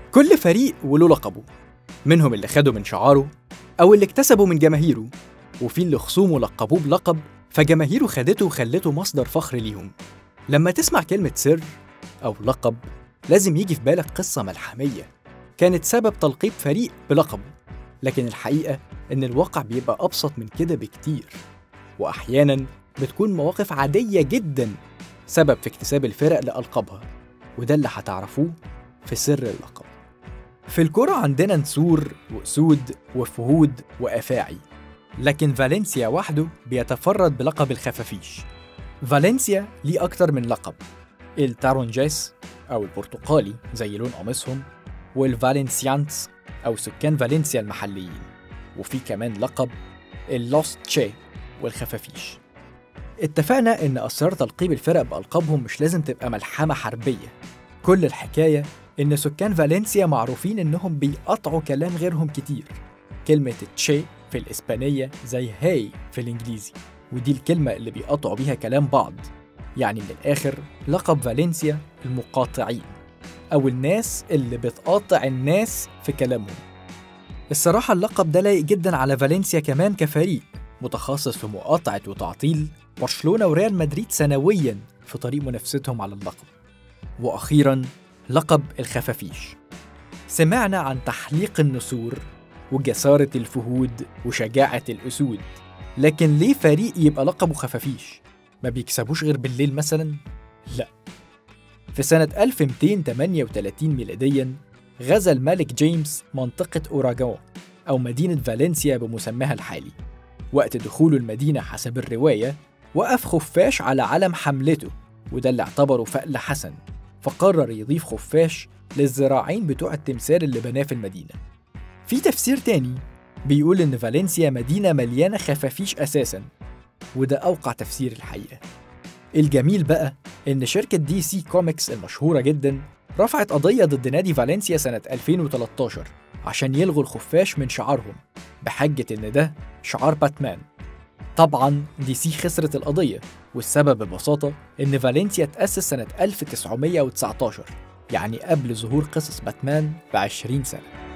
كل فريق وله لقبه، منهم اللي خده من شعاره أو اللي اكتسبه من جماهيره، وفي اللي خصومه لقبوه بلقب فجماهيره خدته وخلته مصدر فخر ليهم. لما تسمع كلمة سر أو لقب لازم يجي في بالك قصة ملحمية كانت سبب تلقيب فريق بلقبه، لكن الحقيقة إن الواقع بيبقى أبسط من كده بكتير، وأحياناً بتكون مواقف عادية جداً سبب في اكتساب الفرق لألقابها، وده اللي هتعرفوه في سر اللقب. في الكرة عندنا نسور وأسود وفهود وأفاعي، لكن فالنسيا وحده بيتفرد بلقب الخفافيش. فالنسيا ليه أكتر من لقب، التارونجيس أو البرتقالي زي لون قميصهم، والفالنسيانتس أو سكان فالنسيا المحليين، وفي كمان لقب اللوست تشي والخفافيش. اتفقنا إن أسرار تلقيب الفرق بألقابهم مش لازم تبقى ملحمة حربية، كل الحكاية إن سكان فالنسيا معروفين إنهم بيقطعوا كلام غيرهم كتير. كلمة تشي في الإسبانية زي هاي في الإنجليزي، ودي الكلمة اللي بيقطعوا بيها كلام بعض، يعني من الآخر لقب فالنسيا المقاطعين أو الناس اللي بتقاطع الناس في كلامهم. الصراحة اللقب ده لايق جدا على فالنسيا كمان كفريق متخصص في مقاطعة وتعطيل برشلونة وريال مدريد سنويا في طريق منافستهم على اللقب. وأخيرا لقب الخفافيش، سمعنا عن تحليق النسور وجسارة الفهود وشجاعة الأسود، لكن ليه فريق يبقى لقبه خفافيش؟ ما بيكسبوش غير بالليل مثلا؟ لا. في سنة 1238 ميلاديا غزا الملك جيمس منطقة أوراغون أو مدينة فالنسيا بمسماها الحالي. وقت دخوله المدينة حسب الرواية وقف خفاش على علم حملته، وده اللي اعتبره فأل حسن، فقرر يضيف خفاش للذراعين بتوع التمثال اللي بناه في المدينة. في تفسير تاني بيقول إن فالنسيا مدينة مليانة خفافيش أساساً، وده أوقع تفسير الحقيقة. الجميل بقى إن شركة دي سي كوميكس المشهورة جداً رفعت قضية ضد نادي فالنسيا سنة 2013 عشان يلغوا الخفاش من شعارهم بحجة إن ده شعار باتمان. طبعاً دي سي خسرت القضية، والسبب ببساطة إن فالنسيا تأسس سنة 1919، يعني قبل ظهور قصص باتمان ب20 سنة.